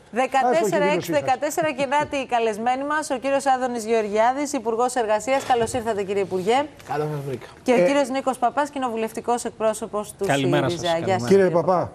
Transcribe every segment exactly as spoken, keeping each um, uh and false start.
δεκατέσσερα έξι δεκατέσσερα κινάτη η καλεσμένη μας, ο κύριος Άδωνης Γεωργιάδης, Υπουργός Εργασίας. Καλώς ήρθατε, κύριε Υπουργέ. Καλώς σας βρήκα. Και ο ε... κύριος Νίκος Παπάς, κοινοβουλευτικός εκπρόσωπος του Καλημέρα ΣΥΡΙΖΑ. σας. Γεια σας, κύριε Παπά,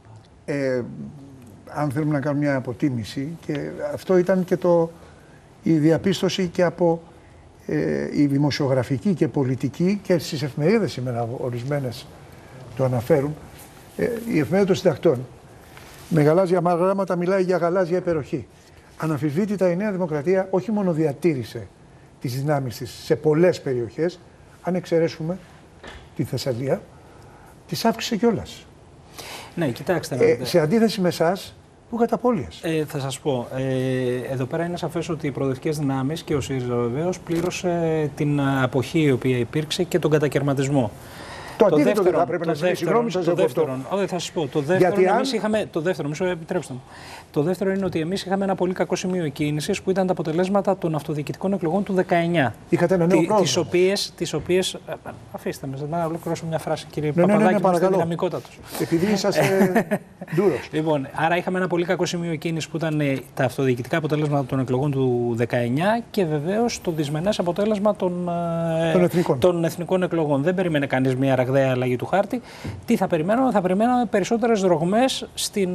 ε, αν θέλουμε να κάνουμε μια αποτίμηση, και αυτό ήταν και το, η διαπίστωση και από ε, η δημοσιογραφική και πολιτική, και στις εφημερίδες σήμερα ορισμένες το αναφέρουν, ε, η εφημερίδα των συντακτών. Με γαλάζια γράμματα μιλάει για γαλάζια υπεροχή. Αναμφισβήτητα η Νέα Δημοκρατία όχι μόνο διατήρησε τις δυνάμεις της σε πολλές περιοχές, αν εξαιρέσουμε τη Θεσσαλία, τις αύξησε κιόλας. Ναι, κοιτάξτε. Ε, σε αντίθεση με εσάς, που είχατε απώλειες. Ε, θα σας πω, ε, εδώ πέρα είναι σαφές ότι οι προοδευτικές δυνάμεις και ο ΣΥΡΙΖΑ βεβαίως πλήρωσε την αποχή η οποία υπήρξε και τον κατακαιρματισμό. Το αντίθετο δεν θα πρέπει να συμβεί. Συγγνώμη σας, το δεύτερο. Όχι, θα σας πω. Το δεύτερο, αν... εμείς είχαμε, το δεύτερο, μισό, επιτρέψτε μου. Το δεύτερο είναι ότι εμείς είχαμε ένα πολύ κακό σημείο κίνησης που ήταν τα αποτελέσματα των αυτοδιοικητικών εκλογών του δεκαεννιά. Είχατε ένα νέο πρόβλημα. Τις οποίες, τις οποίες, αφήστε με, να ολοκληρώσω μια φράση, κύριε ναι, Παπαδάκη, ναι, ναι, που είστε δυναμικότατος. Επειδή είσαστε ντούρος. Λοιπόν, άρα είχαμε ένα πολύ κακό σημείο κίνησης που ήταν τα αυτοδιοικητικά αποτελέσματα των εκλογών του δεκαεννιά και βεβαίως το δυσμενές αποτέλεσμα των, των, εθνικών. των εθνικών εκλογών. Δεν περίμενε κανείς μια ραγδαία αλλαγή του χάρτη. Τι θα περιμένουμε, θα περιμένουμε περισσότερες δρογμές στην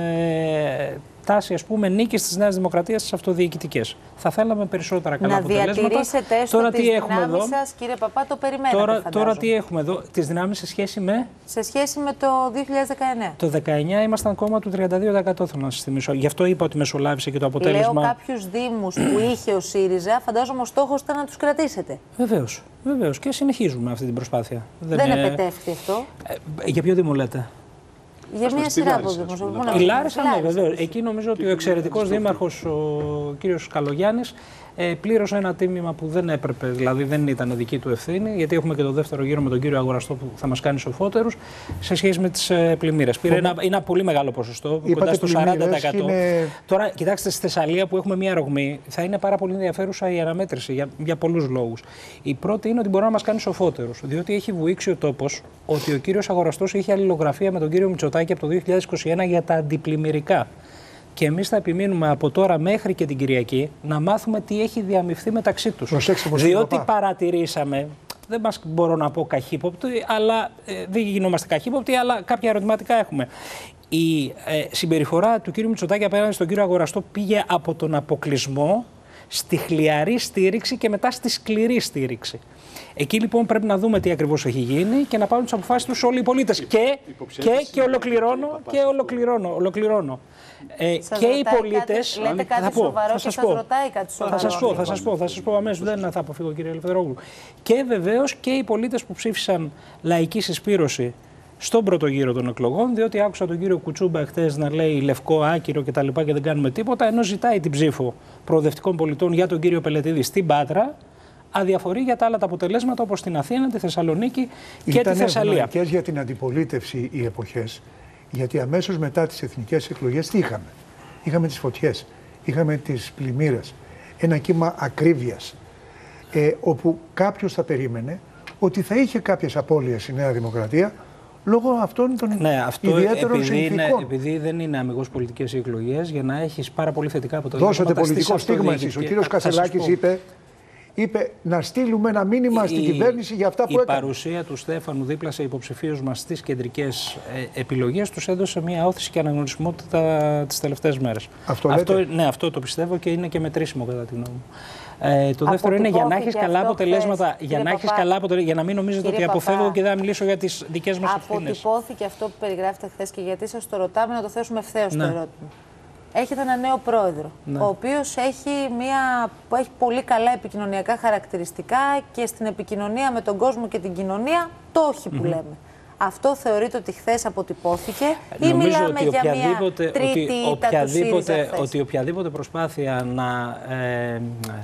ε, τάση, ας πούμε, νίκης της Νέας Δημοκρατίας στις αυτοδιοικητικές. Θα θέλαμε περισσότερα καλά να αποτελέσματα. Να διατηρήσετε έστω τώρα, τις τι έχουμε δυνάμεις εδώ. σας, κύριε Παπά, το περιμένετε, Τώρα, φαντάζομαι. τώρα τι έχουμε εδώ, τις δυνάμεις σε σχέση με... Σε σχέση με το δύο χιλιάδες δεκαεννιά. Το δεκαεννιά ήμασταν κόμμα του τριάντα δύο τοις εκατό, θέλω να σας θυμίσω. Γι' αυτό είπα ότι μεσολάβησε και το αποτέλεσμα. Λέω κάποιους δήμους που είχε ο ΣΥΡΙΖΑ, φαντάζομαι ο στόχος ήταν να τους κρατήσετε. Βεβαίως, βεβαίως. Και συνεχίζουμε αυτή την προσπάθεια. Δεν, Δεν είναι... επετεύχει αυτό. Ε, για ποιο δήμο λέτε? Για μια σειρά από δημοσιογραφικούς. Η Λάρισα, ναι, βεβαίως. Εκεί νομίζω ότι ο εξαιρετικός δήμαρχος, ο κύριος Καλογιάννης, ε, πλήρωσε ένα τίμημα που δεν έπρεπε, δηλαδή δεν ήταν δική του ευθύνη, γιατί έχουμε και το δεύτερο γύρο με τον κύριο Αγοραστό που θα μας κάνει σοφότερους σε σχέση με τις ε, πλημμύρες. Πήρε ένα, ένα πολύ μεγάλο ποσοστό, κοντά στο σαράντα τοις εκατό. Είναι... Τώρα, κοιτάξτε, στη Θεσσαλία που έχουμε μια ρογμή, θα είναι πάρα πολύ ενδιαφέρουσα η αναμέτρηση για, για πολλούς λόγους. Η πρώτη είναι ότι μπορεί να μας κάνει σοφότερους, διότι έχει βουήξει ο τόπος ότι ο κύριος Αγοραστός είχε αλληλογραφία με τον κύριο Μητσοτάκη από το δύο χιλιάδες είκοσι ένα για τα αντιπλημμυρικά. Και εμείς θα επιμείνουμε από τώρα μέχρι και την Κυριακή να μάθουμε τι έχει διαμειφθεί μεταξύ τους. Διότι παρατηρήσαμε, δεν μας μπορώ να πω καχύποπτοι, αλλά ε, δεν γινόμαστε καχύποπτοι, αλλά κάποια ερωτηματικά έχουμε. Η ε, συμπεριφορά του κύριου Μητσοτάκη απέναντι στον κύριο Αγοραστό πήγε από τον αποκλεισμό στη χλιαρή στήριξη και μετά στη σκληρή στήριξη. Εκεί λοιπόν πρέπει να δούμε τι ακριβώς έχει γίνει και να πάρουν τις αποφάσεις τους όλοι οι πολίτες. Και, και, και ολοκληρώνω, και ολοκληρώνω, ολοκληρώνω. Ε, και οι πολίτες. Λέτε κάτι θα πω, σοβαρό θα και σας σας πω, ρωτάει κάτι σοβαρό. Θα σας πω, θα σας πω, θα σας πω αμέσως, δεν θα αποφύγω κύριε Ελευθερόγλου. Και βεβαίως και οι πολίτες που ψήφισαν λαϊκή συσπήρωση στον πρώτο γύρο των εκλογών, διότι άκουσα τον κύριο Κουτσούμπα χτες να λέει λευκό, άκυρο κτλ. Και δεν κάνουμε τίποτα, ενώ ζητάει την ψήφο προοδευτικών πολιτών για τον κύριο Πελετίδη στην Πάτρα. Αδιαφορεί για τα άλλα τα αποτελέσματα όπως στην Αθήνα, τη Θεσσαλονίκη και Ήταν τη Θεσσαλία. Ήταν για την αντιπολίτευση οι εποχές, γιατί αμέσως μετά τις εθνικές εκλογές τι είχαμε? Είχαμε τις φωτιές, είχαμε τις πλημμύρες, ένα κύμα ακρίβειας, ε, όπου κάποιος θα περίμενε ότι θα είχε κάποιες απώλειες η Νέα Δημοκρατία λόγω αυτών των ναι, αυτό ιδιαίτερων επειδή συνθήκων. Είναι, επειδή δεν είναι αμιγώς πολιτικές οι εκλογές, για να έχεις πάρα πολύ θετικά αποτελέσματα. Δώσατε πολιτικό στίγμα εσείς. Ο κύριος Κασελάκης είπε... είπε να στείλουμε ένα μήνυμα η, στην κυβέρνηση για αυτά που η έκανε. Η παρουσία του Στέφανου δίπλα σε υποψηφίους μας στις κεντρικές ε, επιλογές τους έδωσε μια όθηση και αναγνωρισιμότητα τις τελευταίες μέρες. Αυτό, αυτό, ναι, αυτό το πιστεύω και είναι και μετρήσιμο κατά τη γνώμη μου. Ε, το δεύτερο είναι για να έχεις καλά αποτελέσματα, χθες, για, να έχεις καλά αποτελέσματα για να μην νομίζετε ότι αποφεύγω και δεν μιλήσω για τις δικές μας ευθύνες. Αποτυπώθηκε αυτό που περιγράφετε χθες και γιατί σας το ρωτάμε να το θέσουμε ευθέως ναι. το ερώτημα. Έχετε ένα νέο πρόεδρο, ναι. ο οποίος έχει, μια, που έχει πολύ καλά επικοινωνιακά χαρακτηριστικά και στην επικοινωνία με τον κόσμο και την κοινωνία το όχι που mm-hmm. λέμε. Αυτό θεωρείτε ότι χθες αποτυπώθηκε ή νομίζω μιλάμε ότι για μια τρίτη ήττα του ΣΥΡΙΖΑ χθες? Ότι οποιαδήποτε προσπάθεια να ε,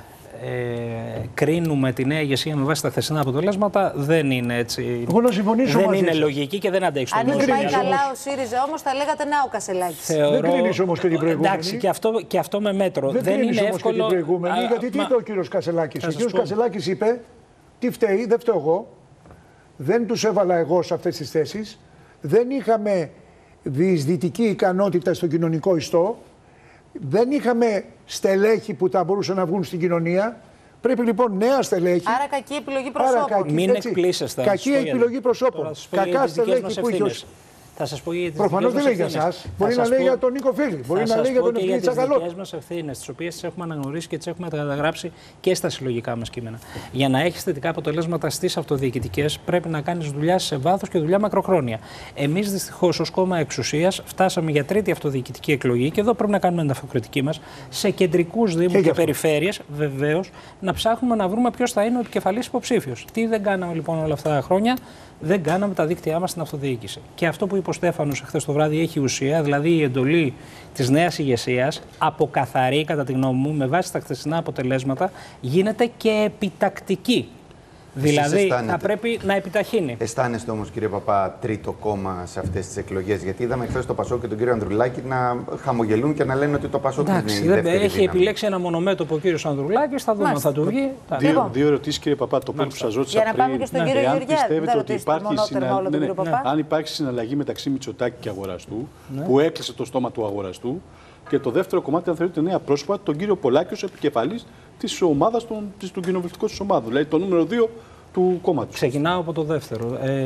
ε, κρίνουμε τη νέα ηγεσία με βάση τα χθεσινά αποτελέσματα δεν είναι έτσι. Εγώ να συμφωνήσω δεν μαζί είναι σας. λογική και δεν αντέχει. Αν είχε πάει καλά ο ΣΥΡΙΖΑ όμως θα λέγατε να ο Κασελάκης. Θεωρώ... Δεν κρίνεις όμως και την προηγούμενη. Εντάξει, και αυτό, και αυτό με μέτρο. Δεν, δεν είναι εύκολο. Και την προηγούμενη, Α, γιατί τι μα... είπε ο κύριος Κασελάκης? Ο κύριος Κασελάκης είπε τι φταίει, δεν φταίω εγώ. Δεν τους έβαλα εγώ σε αυτές τις θέσεις. Δεν είχαμε διεισδυτική ικανότητα στο κοινωνικό ιστό. δεν είχαμε στελέχη που θα μπορούσαν να βγουν στην κοινωνία. Πρέπει λοιπόν νέα στελέχη. Άρα κακή επιλογή προσώπων. Κακή, Μην εκπλήσεστε. Κακή επιλογή προσώπων. Κακά στελέχη που είχε. Θα σας πω για τις προφανώς δεν λέει για εσάς. Μπορεί να λέει πω... για τον Νίκο Φίλη. Μπορεί να λέει για τον Ευκλήδη Τσακαλώτο. Για τις δικές μας ευθύνες, τις οποίες τις έχουμε αναγνωρίσει και τις έχουμε καταγράψει και στα συλλογικά μας κείμενα. Για να έχεις θετικά αποτελέσματα στις αυτοδιοικητικές, πρέπει να κάνεις δουλειά σε βάθος και δουλειά μακροχρόνια. Εμείς δυστυχώς ως κόμμα εξουσίας φτάσαμε για τρίτη αυτοδιοικητική εκλογή και εδώ πρέπει να κάνουμε ανταποκριτική μας σε κεντρικούς δήμους και, και περιφέρειες, βεβαίως, να ψάχνουμε να βρούμε ποιος θα είναι ο επικεφαλής υποψήφιος. Τι δεν κάναμε λοιπόν όλα αυτά τα χρόνια? Δεν κάναμε τα δίκτυά μας στην αυτοδιοίκηση. Και αυτό που είπε ο Στέφανος χθες το βράδυ έχει ουσία, δηλαδή η εντολή της νέας ηγεσίας, αποκαθαρή κατά τη γνώμη μου, με βάση τα χθεσινά αποτελέσματα, γίνεται και επιτακτική. Δηλαδή θα πρέπει να επιταχύνει. Αισθάνεστε όμως, κύριε Παπά, τρίτο κόμμα σε αυτές τις εκλογές? Γιατί είδαμε χθες το Πασόκ και τον κύριο Ανδρουλάκη να χαμογελούν και να λένε ότι το Πασόκ είναι η δεύτερη δύναμη. Έχει επιλέξει ένα μονομέτωπο ο κύριος Ανδρουλάκης, θα δούμε αν θα του βγει. Δύο, δύο ερωτήσεις, κύριε Παπά. Το πρώτο που σας ρώτησα πριν. Για να πάμε και στον κύριο Γεωργιάδη. Πιστεύετε ότι υπάρχει συνα... ναι, ναι, ναι. αν υπάρχει συναλλαγή μεταξύ Μητσοτάκη και αγοραστού, ναι, που έκλεισε το στόμα του αγοραστού. Και το δεύτερο κομμάτι, αν θεωρείτε νέα πρόσωπα, τον κύριο Πολάκη ως επικεφαλής της ομάδας, του κοινοβουλευτικού της ομάδας, δηλαδή το νούμερο δύο του κόμματος. Ξεκινάω από το δεύτερο. Ε,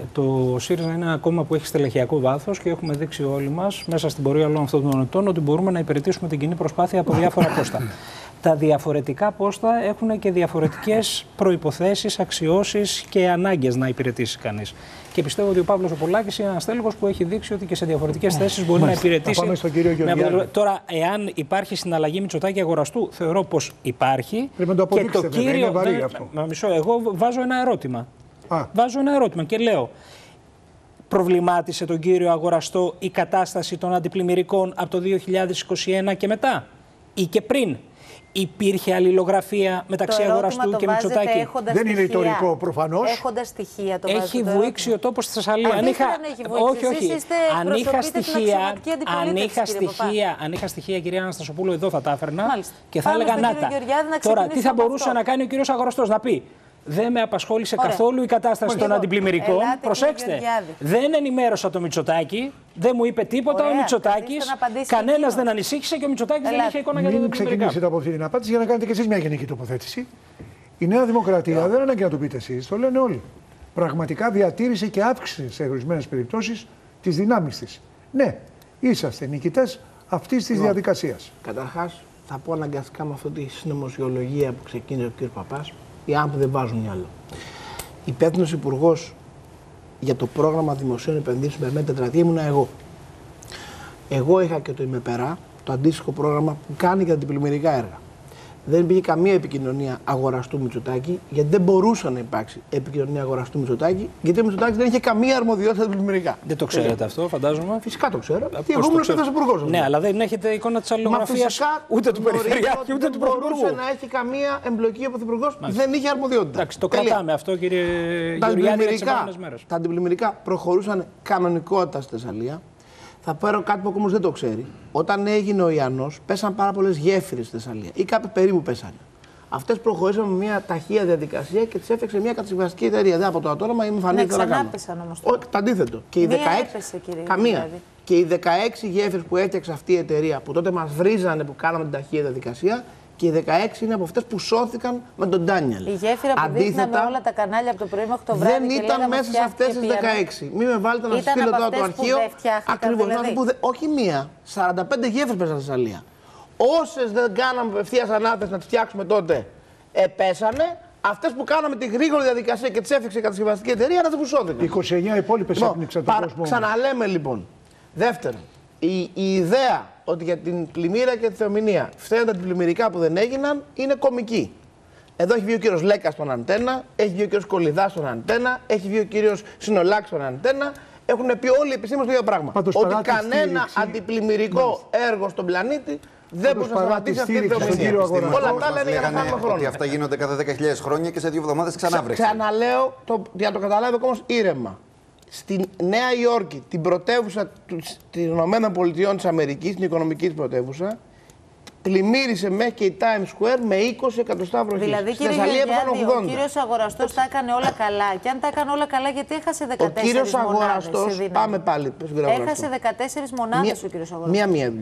το ΣΥΡΙΖΑ είναι ένα κόμμα που έχει στελεχειακό βάθος και έχουμε δείξει όλοι μας μέσα στην πορεία όλων αυτών των ετών ότι μπορούμε να υπηρετήσουμε την κοινή προσπάθεια από διάφορα πόστα. Τα διαφορετικά πόστα έχουν και διαφορετικές προϋποθέσεις, αξιώσεις και ανάγκες να υπηρετήσει κανείς. Και πιστεύω ότι ο Παύλος ο Πολάκης είναι ένας τέλεχος που έχει δείξει ότι και σε διαφορετικές θέσεις μπορεί να υπηρετήσει. Πάμε στον κύριο Γεωργιάδη. Τώρα, εάν υπάρχει συναλλαγή Μητσοτάκη αγοραστού, θεωρώ πως υπάρχει. Πρέπει να το αποδείξετε, και το κύριο. Είναι βαρύ αυτό. Μα, μισό, εγώ βάζω ένα ερώτημα. Α. Βάζω ένα ερώτημα και λέω. Προβλημάτισε τον κύριο αγοραστό η κατάσταση των αντιπλημμυρικών από το δύο χιλιάδες είκοσι ένα και μετά ή και πριν? Υπήρχε αλληλογραφία μεταξύ αγοραστού και Μητσοτάκη? Δεν είναι ρητορικό προφανώς. Έχοντας στοιχεία το έχει βουήξει ο τόπος στη Θεσσαλία. Αν είχα... όχι, όχι. Αν είχα στοιχεία, αν είχα στοιχεία, αν είχα στοιχεία, κυρία Αναστασοπούλου, εδώ θα τα έφερνα. Μάλιστα. Και θα έλεγα να τα. Τώρα, τι θα μπορούσε να κάνει ο κύριος αγοραστός? Να πει: δεν με απασχόλησε Ωραία. καθόλου η κατάσταση Ωραία. των αντιπλημμυρικών. Ελάτε, προσέξτε, δεν ενημέρωσα το Μητσοτάκη, δεν μου είπε τίποτα Ωραία. ο Μητσοτάκης. Κανένας δεν ανησύχησε και ο Μητσοτάκης δεν είχε εικόνα για τα αντιπλημμυρικά. Μην ξεκινήσετε από αυτή την απάντηση για να κάνετε και εσείς μια γενική τοποθέτηση. Η Νέα Δημοκρατία yeah. δεν ανάγκη να το πείτε εσείς, το λένε όλοι. Πραγματικά διατήρησε και αύξησε σε ορισμένες περιπτώσεις τις δυνάμεις της. Ναι, είσαστε νικητές αυτής της yeah. διαδικασίας. Καταρχάς, θα πω αναγκαστικά με αυτή τη συνωμοσιολογία που ξεκίνησε ο κ. Παπάς. Οι άνθρωποι δεν βάζουν μυαλό. Υπεύθυνος υπουργός για το πρόγραμμα δημοσίων επενδύσεων με τετραετία ήμουνα εγώ. Εγώ είχα και το ΙΜΕΠΕΡΑ, το αντίστοιχο πρόγραμμα που κάνει για τα αντιπλημμυρικά έργα. Δεν υπήρχε καμία επικοινωνία αγοραστού Μητσοτάκη, γιατί δεν μπορούσε να υπάρξει επικοινωνία αγοραστού Μητσοτάκη, γιατί ο Μητσοτάκης δεν είχε καμία αρμοδιότητα στα αντιπλημμυρικά. Δεν το ξέρετε αυτό, φαντάζομαι. Φυσικά το ξέρω. Γιατί εγώ ήμουν υπεύθυνος υπουργός. Ναι, αλλά δεν έχετε εικόνα της αλληλογραφίας ούτε του Περιφερειάρχη ούτε του Πρωθυπουργού. Δεν μπορούσε να έχει καμία εμπλοκή ο Πρωθυπουργός, δεν είχε αρμοδιότητα. Εντάξει, το κρατάμε αυτό, κύριε Γεωργιάδη, για τις επόμενες μέρες. Τα αντιπλημμυρικά προχωρούσαν κανονικότητα στη Θεσσαλία. Θα πω κάτι που όμως δεν το ξέρει. Όταν έγινε ο Ιαννός, πέσαν πάρα πολλές γέφυρες στη Θεσσαλία ή κάποιοι περίπου πέσανε. Αυτές προχωρήσαν με μια ταχεία διαδικασία και τις έφτιαξε μια κατασκευαστική εταιρεία. Δεν από το ατόραμα ή με φανεί να ξανάπεσαν όμως. Όχι, το αντίθετο. Και οι δεκαέξι... έπεσε, κύριε, καμία. Δηλαδή. Και οι δεκαέξι γέφυρες που έφτιαξε αυτή η εταιρεία, που τότε μας βρίζανε που κάναμε την ταχεία διαδικασία, και οι δεκαέξι είναι από αυτές που σώθηκαν με τον Ντάνιελ. Η γέφυρα που δείχναμε όλα τα κανάλια από το πρωί μέχρι το βράδυ. Δεν ήταν μέσα σε αυτές τις δεκαέξι. Μην με βάλετε να σας στείλω τώρα το αρχείο. Ακριβώς. Δηλαδή. Δε... Όχι μία. σαράντα πέντε γέφυρες πέσαν στη Θεσσαλία. Όσες δεν κάναμε απευθείας ανάθεση να τις φτιάξουμε τότε, επέσανε. Αυτές που κάναμε τη γρήγορη διαδικασία και τις έφτιαξε η κατασκευαστική εταιρεία, να τις που σώθηκαν. είκοσι εννέα υπόλοιπες έπνιξαν τον κόσμο. Ξαναλέμε λοιπόν. Δεύτερον, η, η ιδέα ότι για την πλημμύρα και τη θεομηνία φταίνουν τα πλημμυρικά που δεν έγιναν είναι κωμική. Εδώ έχει βγει ο κύριος Λέκας στον Αντένα, έχει βγει ο κύριος Κολιδάς στον Αντένα, έχει βγει ο κύριος Συνολάκης στον Αντένα. Έχουν πει όλοι οι επιστήμονες το ίδιο πράγμα. Πάντως, ότι κανένα στήριξη... αντιπλημμυρικό Μάλιστα. έργο στον πλανήτη δεν μπορεί να σταματήσει αυτή τη θεομηνία. Όλα τα άλλα είναι για να κάνουμε χρόνο. Ότι αυτά γίνονται κάθε δέκα χιλιάδες χρόνια και σε δύο εβδομάδες ξανά βρέχει. Ξαναλέω, το, για να το καταλάβει ο κόσμος ήρεμα. Στη Νέα Υόρκη, την πρωτεύουσα των ΗΠΑ της Αμερικής, την οικονομική της πρωτεύουσα, πλημμύρισε μέχρι και η Times Square με είκοσι εκατοστά βροχής. Δηλαδή, κύριε Γεωργιάδη, ο κύριος αγοραστός τα έκανε όλα καλά. Και αν τα έκανε όλα καλά, γιατί έχασε δεκατέσσερις μονάδες? Ο κύριος αγοραστός, πάμε πάλι. Έχασε δεκατέσσερις μονάδες ο κύριος αγοραστός. Μία-μία δουλειές.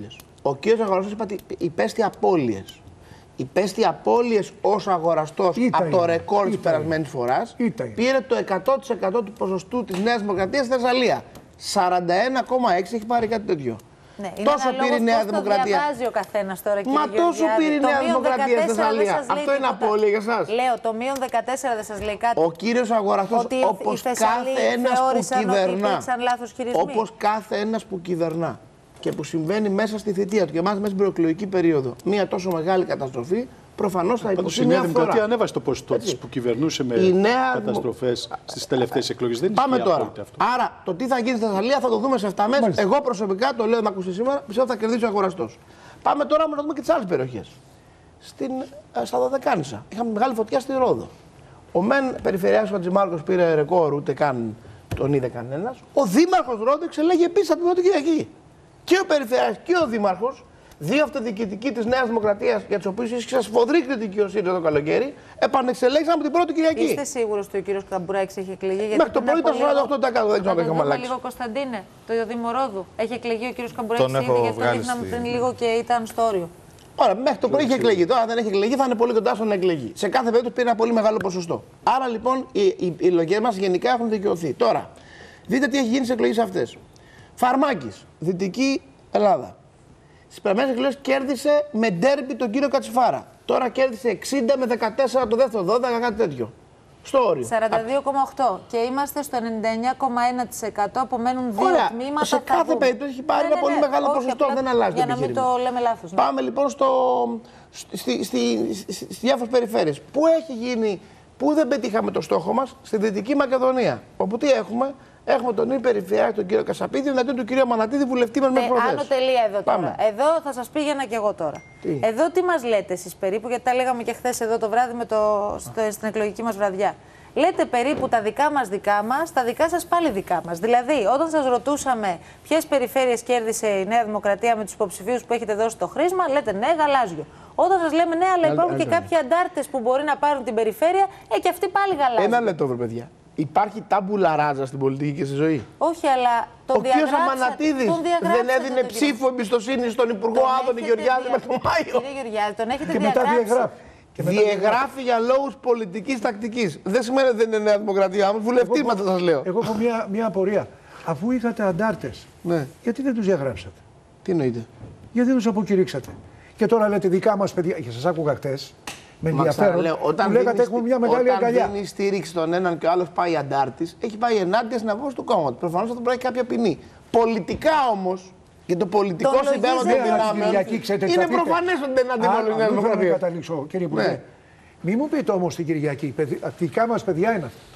Ο κύριος Αγοραστός είπα ότι υπέστη απώλειες. Υπέστη απώλειες ως αγοραστός από το ρεκόρ της περασμένης φοράς. Πήρε το εκατό τοις εκατό του ποσοστού της Νέας Δημοκρατίας στη Θεσσαλία. σαράντα ένα κόμμα έξι έχει πάρει κάτι τέτοιο. Ναι, τόσο πήρε η Νέα Δημοκρατία. Το διαβάζει ο καθένας τώρα, κύριε Μα τόσο πήρε η Νέα Δημοκρατία στη Θεσσαλία. Αυτό είναι απώλεια για εσάς. Λέω, το μείον δεκατέσσερα δεν σας λέει κάτι. Ο κύριος Αγοραστός, όπως κάθε ένας που κυβερνά, όπως κάθε ένας που κυβερνά και που συμβαίνει μέσα στη θητεία του και μάλιστα μέσα στην προεκλογική περίοδο, μια τόσο μεγάλη καταστροφή, προφανώς θα υποστεί μια φθορά. Η Νέα Δημοκρατία ανέβασε το ποσοστό της που κυβερνούσε με νέα... καταστροφές στις τελευταίες εκλογές. Δεν Πάμε τώρα. Αυτό. Άρα, το τι θα γίνει στη Θεσσαλία θα το δούμε σε εφτά μέρες. Εγώ προσωπικά το λέω να ακούσει σήμερα, πιστεύω θα κερδίσει ο Αγοραστός. Πάμε τώρα να δούμε και τις άλλες περιοχές. Στην, στα Δωδεκάνησα. Είχαμε μεγάλη φωτιά στη Ρόδο. Ο μεν περιφερειάρχης Χατζημάρκος πήρε ρεκόρ, ούτε καν τον είδε κανένας. Ο δήμαρχος Ρόδο εξελέγει επίσης από την πρώτη Κυριακή. Και ο περιφερειάρχης και ο δήμαρχος, δύο αυτοδιοικητικοί της Νέας Δημοκρατίας, για τους οποίους ίσχυσε σφοδρή κριτική ο ΣΥΡΙΖΑ το καλοκαίρι, επανεξελέγησαν από την πρώτη Κυριακή. Είστε σίγουρος ότι ο κύριος Καμπουράκης έχει εκλεγεί? Γιατί μέχρι το πρωί ήταν σαράντα οκτώ τοις εκατό, δεν ξέρω αν είχαμε αλλάξει. λίγο Κωνσταντίνε, το Δήμο Ρόδου. Έχει εκλεγεί ο κύριος Καμπουράκης ήδη, γιατί το δείχναμε πριν λίγο και ήταν στο όριο. Ωραία, μέχρι το πρωί είχε εκλεγεί. Τώρα, αν δεν έχει εκλεγεί, θα είναι πολύ κοντά στο να εκλεγεί. Σε κάθε περίπτωση πήρε ένα πολύ μεγάλο ποσοστό. Άρα λοιπόν οι, οι, οι λογές μας γενικά έχουν δικαιωθεί. Τώρα, δείτε τι έχει γίνει στις εκλογές αυτές. Φαρμάκης, Δυτική Ελλάδα. Στις περασμένες εκλογές κέρδισε με ντέρμπι τον κύριο Κατσιφάρα. Τώρα κέρδισε εξήντα με δεκατέσσερα το δεύτερο, δώδεκα, κάτι τέτοιο. Στο όριο. σαράντα δύο κόμμα οκτώ και είμαστε στο ενενήντα εννέα κόμμα ένα τοις εκατό, απομένουν δύο Ωραία. τμήματα. Σε κάθε περίπτωση έχει πάρει ναι, ένα ναι, πολύ μεγάλο όχι, ποσοστό, απλά, δεν αλλάζει για το να μην το λέμε λάθος. Ναι. Πάμε λοιπόν στο, στη, στη, στη, στις διάφορες περιφέρειες. Πού έχει γίνει, πού δεν πετύχαμε το στόχο μας? Στη Δυτική Μακεδονία. Όπου τι έχουμε? Έχουμε τον ίδιο περιφερειάρχη, τον κύριο Κασαπίδη, εναντίον του κύριου Μανατίδη, βουλευτή μας μέχρι προχθές. Άνω τελεία εδώ τώρα. Εδώ θα σας πήγαινα κι εγώ τώρα. Τι? Εδώ τι μας λέτε εσείς περίπου, γιατί τα λέγαμε και χθες εδώ το βράδυ με το, στο, στην εκλογική μας βραδιά. Λέτε περίπου τα δικά μας δικά μας, τα δικά σας πάλι δικά μας. Δηλαδή, όταν σας ρωτούσαμε ποιες περιφέρειες κέρδισε η Νέα Δημοκρατία με τους υποψηφίους που έχετε δώσει το χρήσμα, λέτε ναι, γαλάζιο. Όταν σας λέμε ναι, αλλά υπάρχουν και κάποιοι αντάρτες που μπορεί να πάρουν την περιφέρεια, ε, και αυτοί πάλι γαλάζιο. Ένα λεπτό, βρε παιδιά. Υπάρχει τάμπουλα ράζα στην πολιτική και στη ζωή? Όχι, αλλά τον ο κ. Αμανατίδης δεν έδινε ψήφο εμπιστοσύνη στον Υπουργό Άδωνη Γεωργιάδη με τον Μάιο. Κύριε Γεωργιάδη, τον έχετε και διαγράψει. Μετά διαγράφει. Διαγράφει για λόγους πολιτικής τακτικής. Δεν σημαίνει ότι δεν είναι Νέα Δημοκρατία, όμως βουλευτή μας σας λέω. Εγώ έχω μια, μια απορία. Αφού είχατε αντάρτες, ναι, γιατί δεν τους διαγράψατε? Τι εννοείτε? Γιατί δεν τους αποκηρύξατε? Και τώρα λέτε δικά μας παιδιά. Και σας άκουγα χτες με ενδιαφέρον. Λέω, όταν που λέγατε έχουμε μια μεγάλη αγκαλιά. Όταν δίνει στήριξη στον έναν και ο άλλος πάει αντάρτης, έχει πάει ενάντια στην απόφαση του κόμματος. Προφανώς θα του πρέπει κάποια ποινή. Πολιτικά όμως, και το πολιτικό συμπέρασμα των δυνάμεων είναι προφανές ότι δεν είναι αντίον η Νέα Δημοκρατία. Θέλω να καταλήξω, κύριε Υπουργέ. Ναι. Μην μου πείτε όμως την Κυριακή, δικά μας παιδιά είναι αυτά.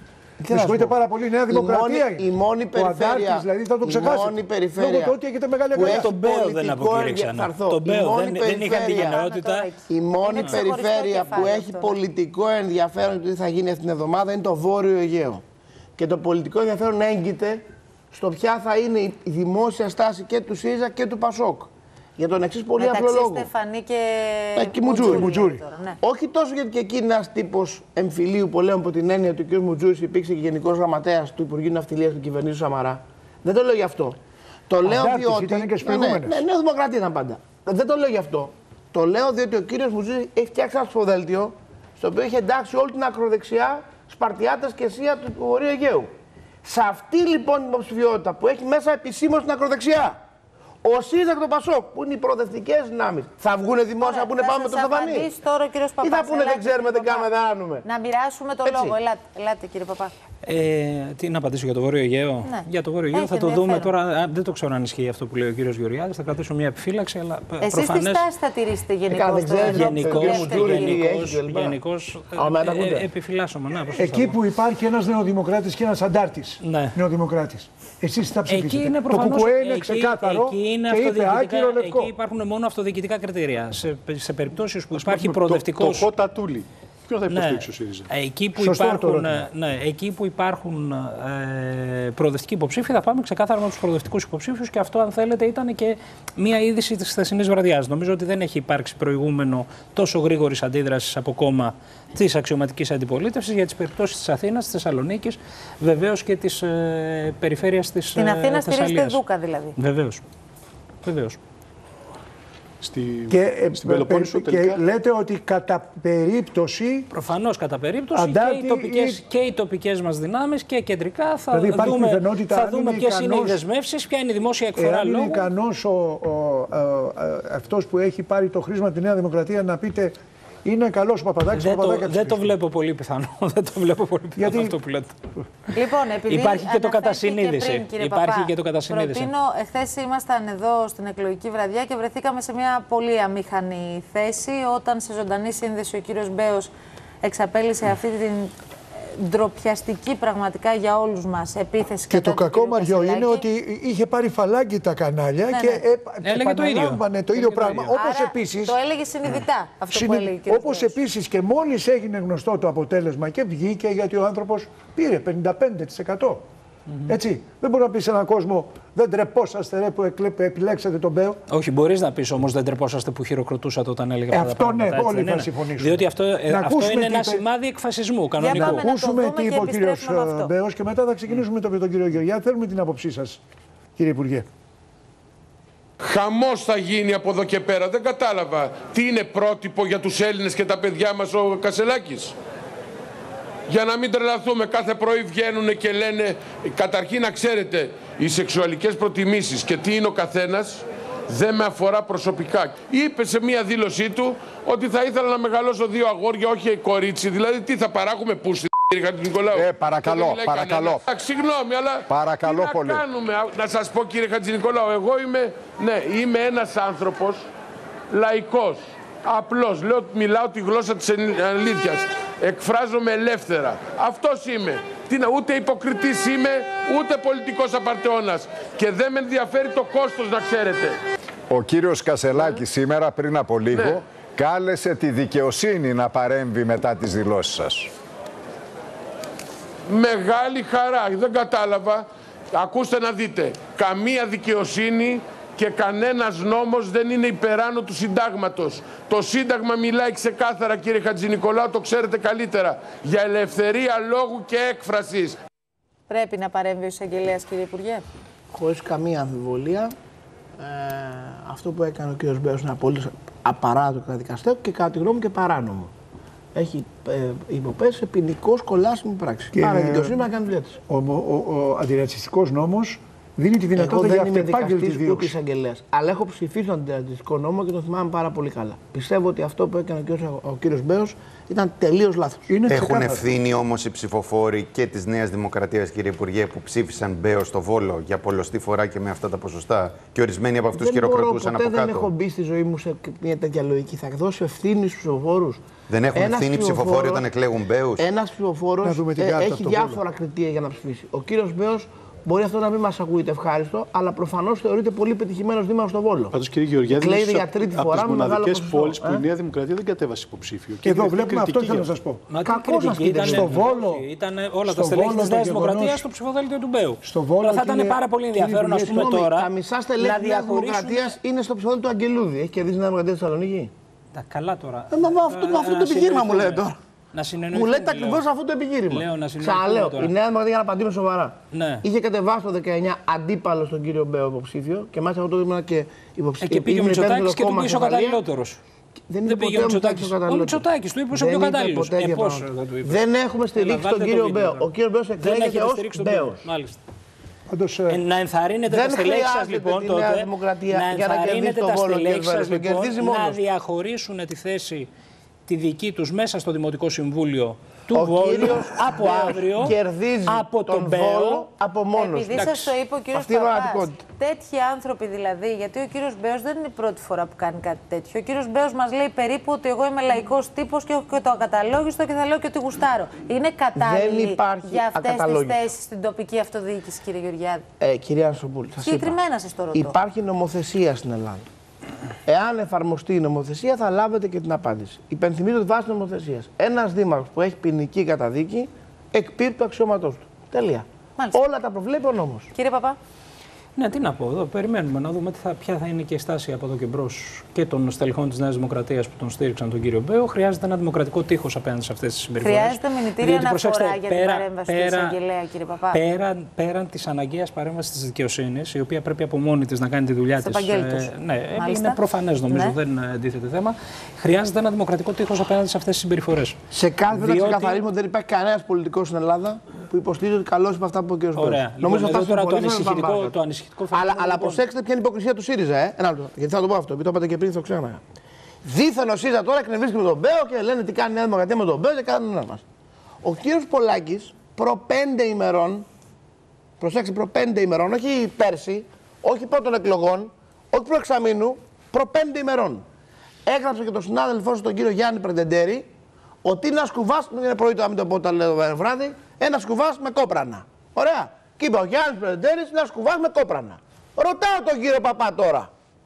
Με συγχωρείτε πάρα πολύ, η Νέα Δημοκρατία είναι. Η μόνη περιφέρεια, δηλαδή θα το ξεχάσετε. Η μόνη περιφέρεια λόγω του ότι έχετε μεγάλη αγκαλιά. Τον Μπέο δεν αποκήρυξαν. Τον Μπέο δεν, δεν είχαν τη γενναιότητα. Η μόνη περιφέρεια που έχει πολιτικό ενδιαφέρον το τι θα γίνει αυτήν την εβδομάδα είναι το Βόρειο Αιγαίο. Και το πολιτικό ενδιαφέρον έγκυται στο ποια θα είναι η δημόσια στάση και του ΣΥΡΙΖΑ και του ΠΑΣΟΚ. Για τον εξής πολύ απλό λόγο. Μεταξύ Στεφανή και ε, Μουτζούρη. Μουτζούρη. Τώρα, ναι. Όχι τόσο γιατί και εκεί είναι ένας τύπος εμφυλίου πολέμου από την έννοια ότι ο κ. Μουτζούρης υπήρξε και γενικός γραμματέας του Υπουργείου Ναυτιλίας του κυβερνήσεως Σαμαρά. Δεν το λέω γι' αυτό. Το λέω διότι. Ήταν και ναι, ναι, ναι, Νέα Δημοκρατία ήταν πάντα. Δεν το λέω γι' αυτό. Το λέω διότι ο κ. Μουτζούρης έχει φτιάξει ένα ψηφοδέλτιο στο οποίο έχει εντάξει όλη την ακροδεξιά Σπαρτιάτας και Σία του Βορείου Αιγαίου. Σε αυτή λοιπόν την υποψηφιότητα που έχει μέσα επισήμως την ακροδεξιά. Ο ΣΥΡΙΖΑ και το ΠΑΣΟΚ, που είναι οι προοδευτικές δυνάμεις, θα βγουν δημόσια που πούνε πάμε με το Στεφανί? Ή θα πούνε δεν ξέρουμε, δεν κάνουμε, δεν άνουμε? Να μοιράσουμε το λόγο. Ελάτε, ελάτε κύριε Παπά. Ε, τι να απαντήσω για το Βόρειο Αιγαίο? Ναι. Για το Βόρειο Αιγαίο θα το δούμε τώρα. Δεν το ξέρω αν ισχύει αυτό που λέει ο κύριος Γεωργιάδης. Θα κρατήσω μια επιφύλαξη. Αλλά εσείς προφανές... τι στάση θα τηρήσετε γενικώς? Γενικώς επιφυλάσσομαι. Εκεί που υπάρχει ένας νεοδημοκράτης και ένας αντάρτης. Νεοδημοκράτης. Εσείς θα ψηφίσετε. Το κουκουέ είναι ξεκάθαρο και είπε άκυρο λευκό. Εκεί υπάρχουν μόνο αυτοδιοικητικά κριτήρια. Σε περιπτώσεις που υπάρχει προοδευτικός. Το κότα τούλι. Ποιο θα υποστηρίξει ο ΣΥΡΙΖΑ? Εκεί που υπάρχουν, ναι, εκεί που υπάρχουν ε, προοδευτικοί υποψήφοι, θα πάμε ξεκάθαρα με τους προοδευτικούς υποψήφιους και αυτό, αν θέλετε, ήταν και μία είδηση της χθεσινής βραδιάς. Νομίζω ότι δεν έχει υπάρξει προηγούμενο τόσο γρήγορης αντίδρασης από κόμμα της αξιωματικής αντιπολίτευσης για τις περιπτώσεις της Αθήνας, της Θεσσαλονίκης, βεβαίως και της ε, περιφέρειας της Θεσσαλίας. Στην Αθήνα στηρίζετε Δούκα δηλαδή? Βεβαίως. Βεβαίως. Στη, και, στην Πελοπόννησο και τελικά. λέτε ότι κατά περίπτωση. Προφανώς κατά περίπτωση αντάτι, και οι τοπικές, ή... και οι τοπικές μας δυνάμεις και κεντρικά θα δηλαδή δούμε, θα δούμε είναι ποιες ικανός, είναι οι δεσμεύσεις, ποια είναι η δημόσια εκφορά εάν λόγου. είναι ικανός ο, ο, ο, ο, αυτός που έχει πάρει το χρήσμα από τη Νέα Δημοκρατία να πείτε είναι καλός ο Παπαδάκης. Δεν, το, δεν το βλέπω πολύ πιθανό. Δεν το βλέπω πολύ πιθανό. Γιατί... αυτό που λέτε. Λοιπόν, επειδή υπάρχει και το κατά συνείδηση. Και Υπάρχει Παπά, και το κατά συνείδηση. Προτείνω, εχθές ήμασταν εδώ στην εκλογική βραδιά και βρεθήκαμε σε μια πολύ αμήχανη θέση όταν σε ζωντανή σύνδεση ο κύριος Μπέος εξαπέλυσε αυτή την ντροπιαστική πραγματικά για όλους μας επίθεση. Και το κακό, Μαριό, είναι ότι είχε πάρει φαλάκι τα κανάλια, ναι, και ναι. επαναλάμβανε το ίδιο το πράγμα. ίδιο. Όπως Άρα, επίσης, το έλεγε συνειδητά αυτό συνειδη... που έλεγε και ο όπως επίσης και μόλις έγινε γνωστό το αποτέλεσμα και βγήκε γιατί ο άνθρωπος πήρε πενήντα πέντε τοις εκατό. Mm-hmm. Έτσι. Δεν μπορεί να πει σε έναν κόσμο δεν τρεπόσαστε ρε που επιλέξατε τον Μπέο. Όχι, μπορεί να πει όμως δεν τρεπόσαστε που χειροκροτούσατε όταν έλεγε ε, αυτά τα πράγματα. Αυτό ναι, όλοι ναι, θα ναι. συμφωνήσουμε. Διότι αυτό, ε, αυτό είναι ένα είπε... σημάδι εκφασισμού κανονικού. Να ακούσουμε τι είπε ο κύριος Μπέος και μετά θα ξεκινήσουμε mm. με τον κύριο Γεωργιάδη. Θέλουμε την άποψή σας, κύριε Υπουργέ. Χαμός θα γίνει από εδώ και πέρα. Δεν κατάλαβα τι είναι πρότυπο για τους Έλληνες και τα παιδιά μας ο Κασελάκης. Για να μην τρελαθούμε, κάθε πρωί βγαίνουν και λένε, καταρχήν να ξέρετε, οι σεξουαλικές προτιμήσεις και τι είναι ο καθένας δεν με αφορά προσωπικά. Είπε σε μία δήλωσή του ότι θα ήθελα να μεγαλώσω δύο αγόρια, όχι κορίτσι. Δηλαδή τι θα παράγουμε πούστη, κύριε Χατζηνικολάου. Ε, παρακαλώ, παρακαλώ. Α, συγγνώμη, αλλά παρακαλώ τι πολύ. να κάνουμε. Να σας πω, κύριε Χατζηνικολάου, εγώ είμαι, ναι, είμαι ένας άνθρωπος λαϊκός. Απλώς λέω ότι μιλάω τη γλώσσα της αλήθειας. Εκφράζομαι ελεύθερα. Αυτός είμαι. Τι να, ούτε υποκριτής είμαι, ούτε πολιτικός απαρτεώνας. Και δεν με ενδιαφέρει το κόστος, να ξέρετε. Ο κύριος Κασελάκης ναι. σήμερα πριν από λίγο ναι. κάλεσε τη δικαιοσύνη να παρέμβει μετά τις δηλώσεις σας. Μεγάλη χαρά. Δεν κατάλαβα. Ακούστε να δείτε. Καμία δικαιοσύνη και κανένας νόμος δεν είναι υπεράνω του συντάγματος. Το Σύνταγμα μιλάει ξεκάθαρα, κύριε Χατζηνικολάου, το ξέρετε καλύτερα, για ελευθερία λόγου και έκφρασης. Πρέπει να παρέμβει ο εισαγγελέας, κύριε Υπουργέ. Χωρίς καμία αμφιβολία, ε, αυτό που έκανε ο κύριος Μπέος είναι απολύτως απαράδεκτο καταδικαστέο και κατά τη γνώμη μου και παράνομο. Έχει ε, υποπέσει σε ποινικό κολάσιμη πράξη. Και άρα η δικαιοσύνη να κάνει δουλειά της. Ο, ο, ο αντιρατσιστικός νόμος δίνει τη δυνατότητα για αυτεπάγγελτη δίωξη. Εισαγγελέας. Αλλά έχω ψηφίσει τον αντιρατσιστικό νόμο και τον θυμάμαι πάρα πολύ καλά. Πιστεύω ότι αυτό που έκανε ο κύριος Μπέος ήταν τελείως λάθος. Έχουν ευθύνη όμως οι ψηφοφόροι και της Νέας Δημοκρατίας, κύριε Υπουργέ, που ψήφισαν Μπέο στο Βόλο για πολλοστή φορά και με αυτά τα ποσοστά. Και ορισμένοι από αυτούς χειροκροτούσαν από κάτω. Δεν έχω μπει στη ζωή μου σε μια τέτοια λογική. Θα δώσω ευθύνη στους ψηφοφόρους. Δεν έχουν ευθύνη οι ψηφοφόροι όταν εκλέγουν Μπέους. Ένας ψηφοφόρος έχει διάφορα κριτήρια για να ψηφίσει. Ο κύριος Μπέος. Μπορεί αυτό να μην μας ακούγεται ευχάριστο, αλλά προφανώς θεωρείται πολύ πετυχημένος δήμαρχος στο Βόλο. Πάντως, κύριε Γεωργιάδη, είναι για τρίτη φορά από τις μοναδικές πόλεις ε? που η Νέα Δημοκρατία δεν κατέβασε υποψήφιο. Και εδώ βλέπουμε αυτό, ήθελα να σας πω. Κακώς να σκεφτείτε. Στο Βόλο. Ήταν όλα τα στελέχη της Νέας Δημοκρατίας στο ψηφοδέλτιο του Μπέου. Στο Βόλο. Θα ήταν πάρα πολύ ενδιαφέρον, ας πούμε τώρα. Τα μισά στελέχη της Νέας Δημοκρατίας είναι στο ψηφοδέλτιο του Αγγελούδη. Έχει κερδίσει η Νέα Δημοκρατία στη Θεσσαλονίκη. Τα καλά τώρα. Αυτό το επιχείρημα μου λέτε τώρα. Να μου λέτε ακριβώς αυτό το επιχείρημα. Ξαναλέω, η Νέα Δημοκρατία, για να απαντήσουμε σοβαρά, ναι. είχε κατεβάσει το δεκαεννιά αντίπαλο στον κύριο Μπέο υποψήφιο και μάλιστα αυτό το ήμουν και υποψήφιο. Και πήγε ο Μητσοτάκης και του πήγε ο καταλληλότερος. Δεν, δεν πήγε ο Μητσοτάκης. Ο Μητσοτάκης του είπε ο πιο κατάλληλος. Ε, δεν έχουμε στηρίξει τον κύριο Μπέο. Ο κύριος Μπέος εκλέγεται ως Μπέος. Πάντως, ε, να ενθαρρύνετε τα στελέχη σας λοιπόν τότε, να ενθαρρύνετε τα στελέχη σας λοιπόν να διαχωρίσουν τη θέση τη δική τους μέσα στο Δημοτικό Συμβούλιο του ο Βόλου από αύριο, κερδίζει από τον, τον Βόλο από μόνος. Επειδή σας το είπε ο κύριος Παπάς, τέτοιοι άνθρωποι δηλαδή, γιατί ο κύριος Μπέος δεν είναι η πρώτη φορά που κάνει κάτι τέτοιο. Ο κύριος Μπέος μας λέει περίπου ότι εγώ είμαι λαϊκός τύπος και έχω και το ακαταλόγιστο και θα λέω και ότι γουστάρω. Είναι κατάλληλοι για αυτές τις θέσεις στην τοπική αυτοδιοίκηση, κύριε Γεωργιάδη? Ε, κυρία Ανσοπούλη, συγκεκριμένα σας το ρωτώ. Υπάρχει νομοθεσία στην Ελλάδα. Εάν εφαρμοστεί η νομοθεσία, θα λάβετε και την απάντηση. Υπενθυμίζω ότι βάσει νομοθεσίας, ένας δήμαρχος που έχει ποινική καταδίκη εκπίπτει του αξιώματός του. Τελεία. Μάλιστα. Όλα τα προβλέπει ο νόμος. Κύριε Παπά. Ναι, τι να πω εδώ. Περιμένουμε να δούμε τι θα, ποια θα είναι και η στάση από εδώ και μπρος και των στελεχών της Νέας Δημοκρατίας που τον στήριξαν τον κύριο Μπέο. Χρειάζεται ένα δημοκρατικό τείχος απέναντι σε αυτές τις συμπεριφορές. Χρειάζεται μηνυτήρια αναφορά για την παρέμβαση του εισαγγελέα, κύριε Παπά. Πέραν, πέραν της αναγκαίας παρέμβασης της δικαιοσύνης, η οποία πρέπει από μόνη της να κάνει τη δουλειά της. Ε, ναι, Μάλιστα. είναι προφανές νομίζω, ναι. δεν αντίθεται θέμα. Χρειάζεται ένα δημοκρατικό τείχος απέναντι σε αυτές τις συμπεριφορές. Σε κάθε Διότι... να ξεκαθαρίσουμε ότι δεν υπάρχει κανένας πολιτικός στην Ελλάδα που υποστηρίζει ότι καλώς με αυτά που είπε ο κ. Ωραία. Νομίζω λοιπόν, τώρα το ανησυχητικό, το ανησυχητικό αλλά, αλλά λοιπόν. προσέξτε ποια είναι η υποκρισία του ΣΥΡΙΖΑ. Ε? Ένα λεπτό. Γιατί θα το πω αυτό, επειδή το είπατε και πριν, το ξέχανα. Δίθεν ο ΣΥΡΙΖΑ τώρα εκνευρίστηκε με τον Μπέο και λένε τι κάνει η Νέα Δημοκρατία με τον Μπέο και κάνουν ένα μα. Ο κ. Πολάκης προ πέντε ημερών, προσέξτε, προ πέντε ημερών, όχι πέρσι, όχι πρώτων εκλογών, όχι προ εξαμήνου, προ πέντε ημερών. Έγραψε και τον συνάδελφό του, τον κύριο Γιάννη Πρεντεντέρη, ότι είναι ένα σκουβά, δεν είναι πρωί το μην το πω όταν λέω βράδυ, ένα σκουβά με κόπρανα. Ωραία. Και είπε ο Γιάννης Πρεντεντέρης είναι ένα σκουβά με κόπρανα. Ρωτάω τον κύριο Παπά τώρα.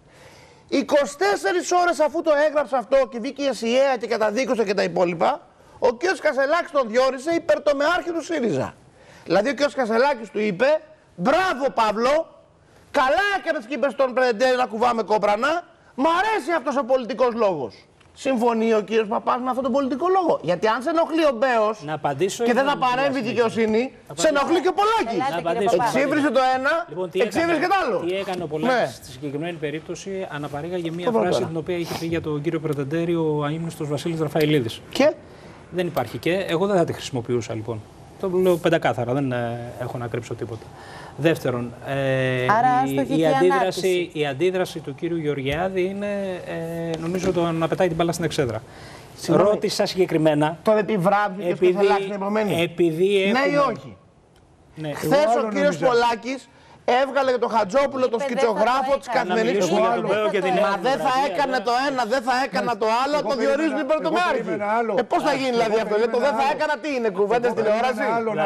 είκοσι τέσσερις ώρες αφού το έγραψε αυτό και βγήκε η ΕΣΥΑ και καταδίκωσε και τα υπόλοιπα, ο κ. Κασελάκης τον διόρισε υπερτομεάρχη του ΣΥΡΙΖΑ. Δηλαδή ο κ. Κασελάκης του είπε, μπράβο Παύλο, καλά έκανες και είπες στον Πρεντεντέρη να κουβάμε κόπρανα, μ' αρέσει αυτός ο πολιτικός λόγος. Συμφωνεί ο κύριος Παπάς με αυτόν τον πολιτικό λόγο. Γιατί αν σε ενοχλεί ο Μπέος και δεν θα παρέμβει η δικαιοσύνη, σε ενοχλεί και ο Πολάκης. Εξύβρισε το ένα, λοιπόν, εξύβρισε και το άλλο. Τι έκανε ο Πολάκης ναι. στη συγκεκριμένη περίπτωση, αναπαρήγαγε μια φράση την οποία είχε πει για τον κύριο Πρεντεντέρη ο αείμνηστος Βασίλης Ραφαηλίδης. Και? Δεν υπάρχει και. Εγώ δεν θα τη χρησιμοποιούσα λοιπόν. Το λέω πεντακάθαρα, δεν ε, έχω να κρύψω τίποτα. Δεύτερον, ε, Άρα, η, η, αντίδραση, η αντίδραση του κύριου Γεωργιάδη είναι, ε, νομίζω, το να πετάει την μπάλα στην εξέδρα. Συγγνώμη. Ρώτησα συγκεκριμένα. Το επιβράβευε και θα αλλάξει την επομένη. Επειδή έχουμε... Ναι ή όχι. Ναι. Χθες ο κύριος Πολάκης έβγαλε τον Χατζόπουλο, τον σκητσογράφο της καθημερινής του άλλου. Μα δεν θα έκανε το ένα, δεν θα έκανα το άλλο, το διορίζουν υπερτομεάρχη. Ε, πώς θα γίνει δηλαδή αυτό, το δεν θα έκανα τι είναι, κουβέντες τηλεόραση.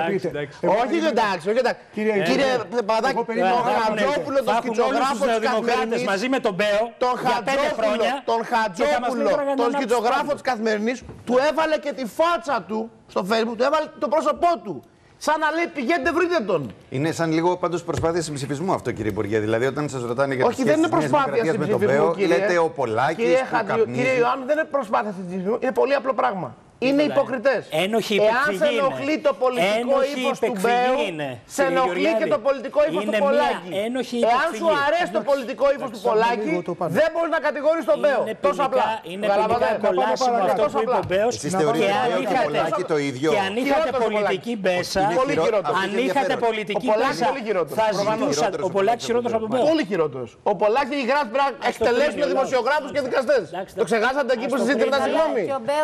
Όχι εντάξει, όχι εντάξει. Κύριε Παπαδάκη, τον Χατζόπουλο, τον σκητσογράφο της καθημερινής. Μαζί με τον Μπέο, τον Χατζόπουλο, τον σκητσογράφο της καθημερινής, του έβαλε και τη φάτσα του στο Facebook, του έβαλε το πρόσωπό του. Σαν να λέει πηγαίνετε βρείτε τον. Είναι σαν λίγο πάντως προσπάθεια συμψηφισμού αυτό, κύριε Υπουργέ. Δηλαδή, όταν σας ρωτάνε για τις σχέσεις της Νέας Δημοκρατίας με τον Μπέο, λέτε ο Πολάκης κύριε, που καπνίζει. Κύριε Ιωάννου, δεν είναι προσπάθεια συμψηφισμού. Είναι πολύ απλό πράγμα. Είναι υποκριτές. Εάν σε ενοχλεί το πολιτικό ύφος του Μπέου, σε ενοχλεί και το πολιτικό ύφος του Πολάκη. Εάν σου αρέσει το πολιτικό ύφος του Πολάκη, δεν μπορείς να κατηγορείς τον Μπέο. Τόσο απλά. Είναι τελικά κολάσιμο αυτό που είπε ο Μπέος. Εσείς θεωρείτε ότι ο Πολάκη το ίδιο. Και αν είχατε πολιτική μπέσα, αν είχατε πολιτική μπέσα, θα ζητούσαν ο Πολάκης χειρότερος από τον Μπέο. Πολύ χειρότερος. Ο Πολάκης έχει γράψει πρέπει να εκτελέσουν δημοσιογράφους και δικαστές. Το ξεχάσατε εκεί που συζήτητε τα συγγνώμη.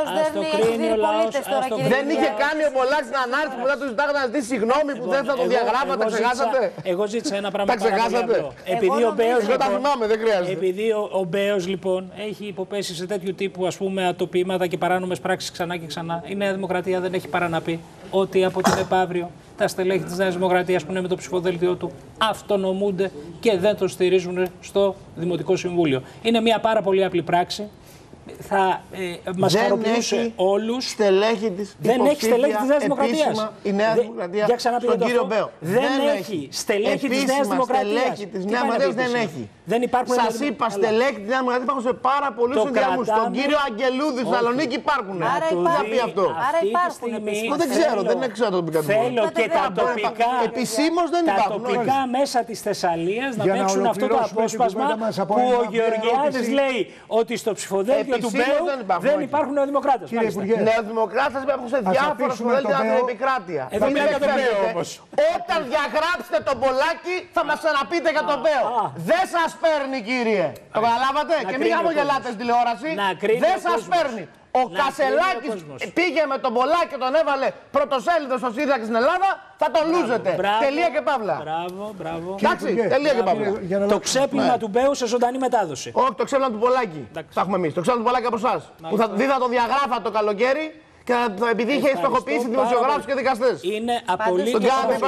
Δεν είχε κάνει ο Πολάκης να ανάρθει που δεν του ζητάγανε να ζητήσει συγγνώμη που δεν θα το διαγράφατε, τα ξεχάσατε. Εγώ ζήτησα ένα πράγμα. Τα ξεχάσατε. Επειδή ο Μπέος. Δεν τα θυμάμαι, δεν χρειάζεται. Επειδή ο Μπέος λοιπόν έχει υποπέσει σε τέτοιου τύπου ας πούμε ατοπήματα και παράνομες πράξεις ξανά και ξανά, η Νέα Δημοκρατία δεν έχει παρά να πει ότι από την επαύριο τα στελέχη της Νέας Δημοκρατίας που είναι με το ψηφοδέλτιό του αυτονομούνται και δεν το στηρίζουν στο Δημοτικό Συμβούλιο. Είναι μια πάρα πολύ απλή πράξη. Θα ε, μας χαροποιούσε όλους. Στελέχη της δεν έχει στελέχη της Νέας Δημοκρατίας. Η Νέα Δημοκρατία για ξαναπείτε τον κύριο Μπέο. Δεν, δεν έχει στελέχη της Νέας Δημοκρατίας. Στελέχη της Νέας Δημοκρατίας δεν έχει. Δεν υπάρχουν. Σας είπα, στελέχη της Νέας Δημοκρατίας υπάρχουν σε πάρα πολλούς συνδυασμούς. Τον κύριο Αγγελούδη στη Θεσσαλονίκη υπάρχουν. Άρα υπάρχουν. Άρα υπάρχουν. Δεν ξέρω, δεν ξέρω το τοπικά. Θέλω και τα τοπικά. Επισήμως δεν υπάρχουν. Τα τοπικά μέσα της Θεσσαλίας να παίξουν αυτό το απόσπασμα που ο Γεωργιάδης λέει ότι στο ψηφοδέλτιο του Μπέου δεν υπάρχουν νεοδημοκράτες. Νεοδημοκράτες υπάρχουν σε διάφορα ψηφοδέλτια από την επικράτεια. Όταν διαγράψετε τον Πολάκη θα μας ξαναπείτε για τον Μπέο. Δεν σας παίρνει, κύριε. Το καταλάβατε? Και μην χαμογελάτε στην τηλεόραση. Δεν σας παίρνει. Ο Κασελάκης πήγε με τον Πολάκη και τον έβαλε πρωτοσέλιδο στο ΣΥΡΙΖΑ και στην Ελλάδα, θα τον λούζετε. Τελεία και παύλα. Μπράβο, μπράβο. Εντάξει, τελεία και παύλα. Το ξέπλυμα του Μπέου σε ζωντανή μετάδοση. Όχι, το ξέπλυμα του Πολάκη. Θα έχουμε εμείς. Το ξέπλυμα του Πολάκη από εσάς. Που θα δίδα το διαγράφα το καλοκαίρι. Και επειδή είχε στοχοποιήσει δημοσιογράφους και δικαστές. Είναι απολύτως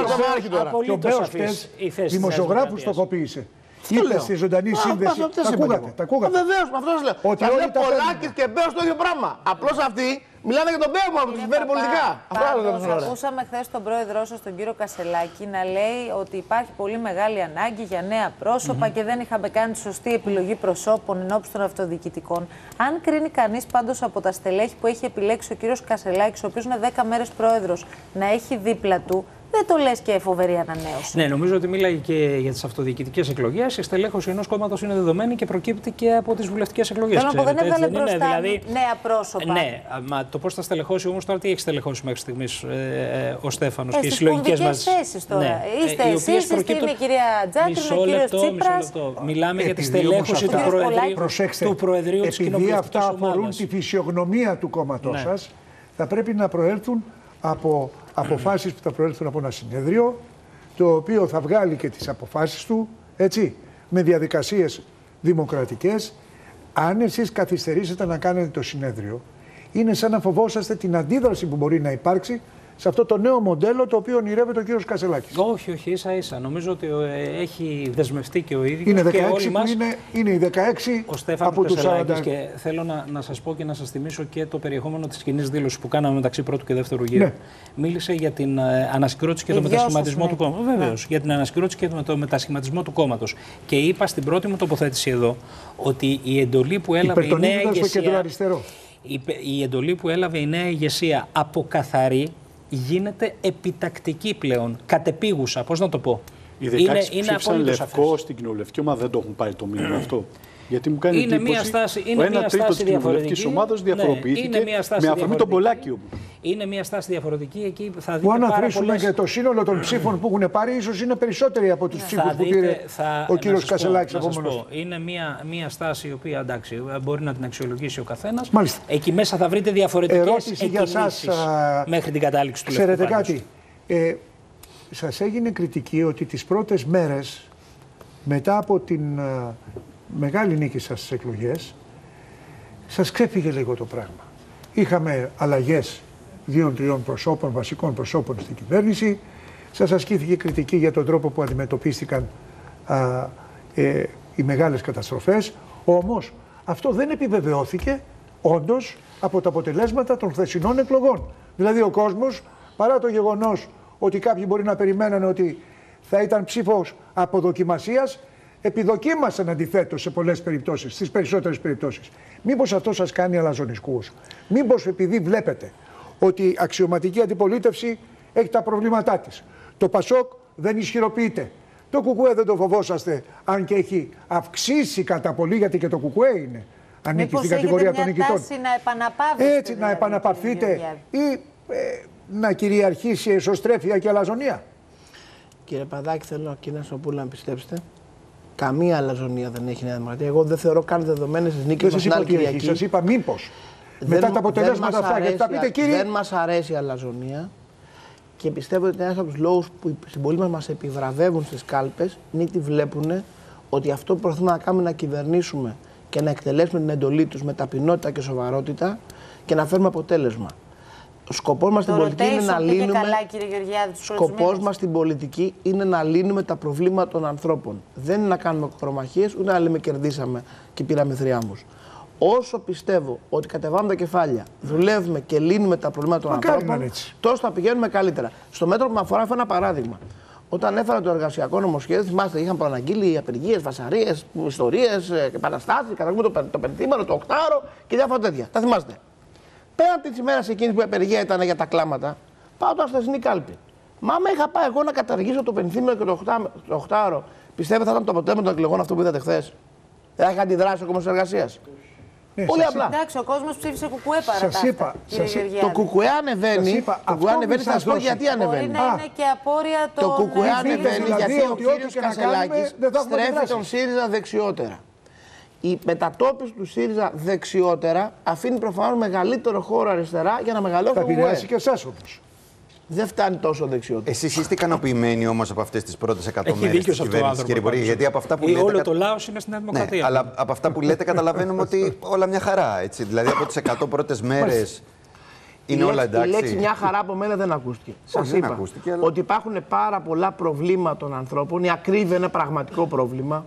σαφής η θέση. Δημοσιογράφους στοχοποίησε. Είτε στη ζωντανή σύνδεση. Τα ακούγατε. Βεβαίως, με αυτό σας λέω. Ότι ο Πολάκης και Μπέος το ίδιο πράγμα. Απλώς αυτοί Μιλάνε για τον Μπέο που του συμφέρει πολιτικά. Πάντως, ακούσαμε χθες τον πρόεδρό σας, τον κύριο Κασελάκη, να λέει ότι υπάρχει πολύ μεγάλη ανάγκη για νέα πρόσωπα mm-hmm. και δεν είχαμε κάνει τη σωστή επιλογή προσώπων ενώπιση των αυτοδιοικητικών. Αν κρίνει κανείς πάντως από τα στελέχη που έχει επιλέξει ο κύριος Κασελάκης, ο οποίος είναι δέκα μέρες πρόεδρος, να έχει δίπλα του. Δεν το λες και φοβερή ανανέωση. Ναι, νομίζω ότι μίλαγε και για τις αυτοδιοικητικές εκλογές. Η στελέχωση ενός κόμματος είναι δεδομένη και προκύπτει και από τις βουλευτικές εκλογές. Θέλω να πω, δεν έβγαλε μπροστά δηλαδή... νέα πρόσωπα. Ναι, μα το πώς θα στελεχώσει όμως τώρα, τι έχει στελεχώσει μέχρι στιγμής ε, ο Στέφανος ε, και οι συλλογικές μας θέσεις τώρα. Ναι. Είστε ε, εσείς, προκύπτουν... είναι η κυρία Τζάκη, ο κύριος Τσίπρας. Μιλάμε για τη στελέχωση του Προεδρείου, του Προεδρείου της Κοινοβουλευτικής Ομάδας. Επειδή αυτά αφορούν τη φυσιογνωμία του κόμματός σας, θα πρέπει να προέλθουν από αποφάσεις που θα προέλθουν από ένα συνέδριο, το οποίο θα βγάλει και τις αποφάσεις του, έτσι, με διαδικασίες δημοκρατικές. Αν εσείς καθυστερήσετε να κάνετε το συνέδριο, είναι σαν να φοβόσαστε την αντίδραση που μπορεί να υπάρξει σε αυτό το νέο μοντέλο το οποίο ονειρεύεται ο κύριος Κασελάκης. Όχι, όχι, ίσα ίσα. Νομίζω ότι έχει δεσμευτεί και ο ίδιος. Είναι δεκαέξι και όλοι που μας, είναι, είναι οι δεκαέξι ο Στέφανος από τους σαράντα. Και θέλω να, να σας πω και να σας θυμίσω και το περιεχόμενο της κοινής δήλωσης που κάναμε μεταξύ πρώτου και δεύτερου γύρου. Ναι. Μίλησε για την ε, ανασυγκρότηση και τον μετασχηματισμό ναι. του κόμματος. Βεβαίως, ναι. για την ανασυγκρότηση και τον μετασχηματισμό του κόμματος. Και είπα στην πρώτη μου τοποθέτηση εδώ ότι η εντολή που έλαβε η νέα ηγεσία. Η, η εντολή που έλαβε η νέα ηγεσία από καθαρή γίνεται επιτακτική πλέον, κατεπίγουσα, πώς να το πω. Οι δεκαέξι που ψήφισαν λευκό στην κοινοβουλευτική ομάδα δεν το έχουν πάρει το μήνυμα αυτό. Γιατί μου κάνει είναι εντύπωση μια στάση, είναι ο ένα μια τρίτο στάση της κοινοβουλευτικής ομάδας διαφοροποιήθηκε ναι, με αφορμή τον Πολάκη όμως. Είναι μια στάση διαφορετική, εκεί θα δείτε που αν πάρα αφήσουμε πολλές... και το σύνολο των ψήφων που έχουν πάρει, ίσως είναι περισσότεροι από τους ψήφους που πήρε θα, ο κύριος Κασελάκης από μόνος. Είναι μια, μια στάση η οποία εντάξει, μπορεί να την αξιολογήσει ο καθένας. Μάλιστα. Εκεί μέσα θα βρείτε διαφορετικές εκκινήσεις μέχρι την κατάληξη του λευκού. Ξέρετε κάτι, ε, σας έγινε κριτική ότι τις πρώτες μέρες μετά από την uh, μεγάλη νίκη σας στις εκλογές σας ξέφυγε λίγο το πράγμα. Είχαμε αλλαγές δύο-τριών προσώπων, βασικών προσώπων στην κυβέρνηση. Σας ασκήθηκε κριτική για τον τρόπο που αντιμετωπίστηκαν α, ε, οι μεγάλες καταστροφές. Όμως αυτό δεν επιβεβαιώθηκε όντως από τα αποτελέσματα των χθεσινών εκλογών. Δηλαδή ο κόσμος, παρά το γεγονός ότι κάποιοι μπορεί να περιμένανε ότι θα ήταν ψήφος αποδοκιμασίας, επιδοκίμασαν αντιθέτως σε πολλές περιπτώσεις, στις περισσότερες περιπτώσεις. Μήπως αυτό σας κάνει αλαζονισκούς? Μήπως επειδή βλέπετε ότι η αξιωματική αντιπολίτευση έχει τα προβλήματά της. Το Πασόκ δεν ισχυροποιείται. Το Κουκουέ δεν το φοβόσαστε, αν και έχει αυξήσει κατά πολύ, γιατί και το Κουκουέ είναι. Ανήκει στην κατηγορία των νικητών. Μήπως έχετε μια τάση να επαναπαύεστε? Έτσι, δηλαδή, να επαναπαυθείτε ή ε, να κυριαρχήσει η εσωστρέφεια και αλαζονία. Κύριε Παδάκη, θέλω και να σου πω να πιστέψετε. Καμία αλαζονία δεν έχει η Νέα Δημοκρατία. Εγώ δεν θεωρώ καν δεδομένες τις νίκες μας την άλλη Κυριακή. Σας είπα μήπως. Μετά τα αποτελέσματα αυτά, γιατί θα πείτε κύριε... Δεν μας αρέσει η αλαζονία και πιστεύω ότι ένας από τους λόγους που οι συμπολίτες μας μας επιβραβεύουν στις κάλπες είναι ότι βλέπουν ότι αυτό που προσπαθούμε να κάνουμε, να κυβερνήσουμε και να εκτελέσουμε την εντολή τους με ταπεινότητα και σοβαρότητα και να φέρουμε αποτέλεσμα. Ο σκοπός μας στην πολιτική είναι να λύνουμε. Καλά, σκοπός μας στην πολιτική είναι να λύνουμε τα προβλήματα των ανθρώπων. Δεν είναι να κάνουμε κορομαχίες, ούτε να λέμε κερδίσαμε και πήραμε θριάμβους. Όσο πιστεύω ότι κατεβάμε τα κεφάλια, δουλεύουμε και λύνουμε τα προβλήματα των Μα ανθρώπων, τόσο θα πηγαίνουμε καλύτερα. Στο μέτρο που με αφορά, έχω ένα παράδειγμα. Όταν έφερα το εργασιακό νομοσχέδιο, θυμάστε, είχαν προαναγγείλει απεργίες, βασαρίες, ιστορίες, επαναστάσεις, καταργούμε το, το πενθήμερο, το οκτάωρο και διάφορα τέτοια. Τα θυμάστε. Πέραν τη ημέρα εκείνη που η απεργία ήταν για τα κλάματα, πάω τώρα στα εθνική κάλπη. Μα άμα είχα πάει εγώ να καταργήσω το πενθήμερο και το οκτάωρο, πιστεύετε θα ήταν το αποτέλεσμα των εκλογών αυτό που είδατε χθες? Δεν θα είχα αντιδράσει ο κόμμα εργασίας? Ναι, πολύ απλά. Εντάξει, ο κόσμος ψήφισε κουκουέ παρά σας είπα, σας είπα. Το κουκουέ ανεβαίνει. Είπα, το κουκουέ ανεβαίνει, θα σας πω γιατί ανεβαίνει. Μπορεί να είναι και απόρρια το. Το κουκουέ ανεβαίνει γιατί ο κύριος Κασελάκης στρέφει τον ΣΥΡΙΖΑ δεξιότερα. Η μετατόπιση του ΣΥΡΙΖΑ δεξιότερα αφήνει προφανώς μεγαλύτερο χώρο αριστερά για να μεγαλώσει το κουκουέ. Θα επηρεάσει και εσάς όμως. Δεν φτάνει τόσο δεξιότητα. Εσείς είστε ικανοποιημένοι όμως από αυτές τις πρώτες εκατό μέρες της κυβέρνησης, κύριε Υπουργέ? Γιατί από αυτά που Ή λέτε. Όλο το λαός είναι στην Νέα Δημοκρατία. Ναι, αλλά από αυτά που λέτε καταλαβαίνουμε ότι όλα μια χαρά. Έτσι. Δηλαδή από τις εκατό πρώτες μέρες είναι όλα εντάξει. Η λέξη μια χαρά από μένα δεν ακούστηκε. Σας είπα ακούστηκε, αλλά... ότι υπάρχουν πάρα πολλά προβλήματα των ανθρώπων. Η ακρίβεια είναι πραγματικό πρόβλημα.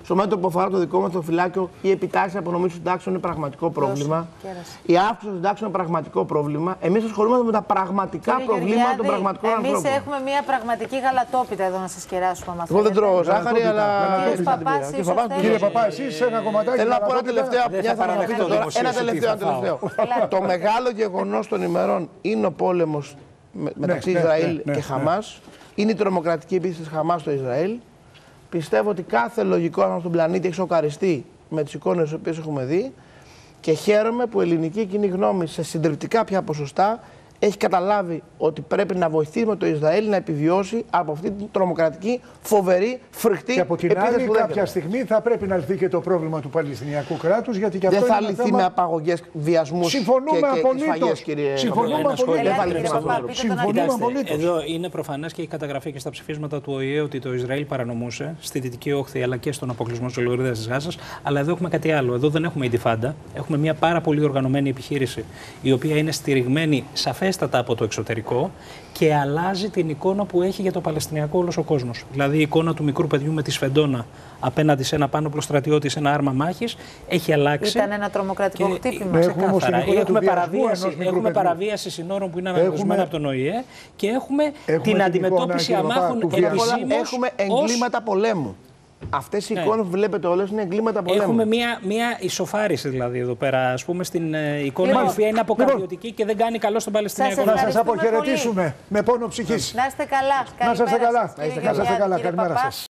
στο μέτωπο που αφορά το δικό μας το φυλάκιο, η επιτάχυνση απονομή των συντάξεων είναι πραγματικό πρόβλημα. Η αύξηση των συντάξεων είναι πραγματικό πρόβλημα. Εμείς ασχολούμαστε με τα πραγματικά Κύριε προβλήματα των πραγματικών εμείς ανθρώπων. Εμείς έχουμε μια πραγματική γαλατόπιτα εδώ να σας κεράσουμε. Εγώ δεν τρώω ζάχαρη, αλλά. Κύριε Παπά, εσείς ένα κομματάκι. Θέλω να πω ένα τελευταίο. Ένα τελευταίο. Το μεγάλο γεγονός των ημερών είναι ο πόλεμος μεταξύ Ισραήλ και Χαμάς. Είναι η τρομοκρατική επίθεση της Χαμάς στο Ισραήλ. Πιστεύω ότι κάθε λογικό άνθρωπο στον πλανήτη έχει σοκαριστεί με τις εικόνες τις οποίες έχουμε δει και χαίρομαι που η ελληνική κοινή γνώμη σε συντριπτικά πια ποσοστά έχει καταλάβει ότι πρέπει να βοηθήσουμε το Ισραήλ να επιβιώσει από αυτή την τρομοκρατική, φοβερή, φρικτή και από την επίθεση άλλη, που κάποια στιγμή θα πρέπει να λυθεί και το πρόβλημα του Παλαιστινιακού κράτους. Γιατί και δεν αυτό θα είναι λυθεί θέμα... με απαγωγές, βιασμούς και, και, και σφαγές, κύριε. Συμφωνούμε απολύτως. Εδώ είναι προφανές και έχει καταγραφεί και στα ψηφίσματα του Ο Η Ε ότι το Ισραήλ παρανομούσε στη Δυτική Όχθη αλλά και στον αποκλεισμό της ολιγορίδας της Γάζας. Αλλά εδώ έχουμε κάτι άλλο. Εδώ δεν έχουμε ιντιφάντα. Έχουμε μια πάρα πολύ οργανωμένη επιχείρηση η οποία είναι στηριγμένη σαφέστατα από το εξωτερικό και αλλάζει την εικόνα που έχει για το Παλαιστινιακό όλος ο κόσμος. Δηλαδή η εικόνα του μικρού παιδιού με τη σφεντόνα απέναντι σε ένα πάνωπλο στρατιώτη, σε ένα άρμα μάχης, έχει αλλάξει. Ήταν ένα τρομοκρατικό και, χτύπημα. Ξεκάθαρα. Έχουμε, παραβίαση, έχουμε παραβίαση συνόρων που είναι αναγνωρισμένα από τον Ο Η Ε και έχουμε, έχουμε την αντιμετώπιση αμάχων επισήμως. Έχουμε εγκλήματα ως... πολέμου. Αυτές οι ναι. εικόνες που βλέπετε όλες είναι εγκλήματα πολέμου. Έχουμε μία, μία ισοφάριση δηλαδή εδώ πέρα, ας πούμε, στην ε, εικόνα λοιπόν, η οποία είναι αποκαρδιωτική και δεν κάνει καλό στον Παλαιστινιακό. Να σας αποχαιρετήσουμε με πόνο ψυχής. Να είστε καλά. Να είστε καλά. Να είστε καλά. Καλημέρα σας.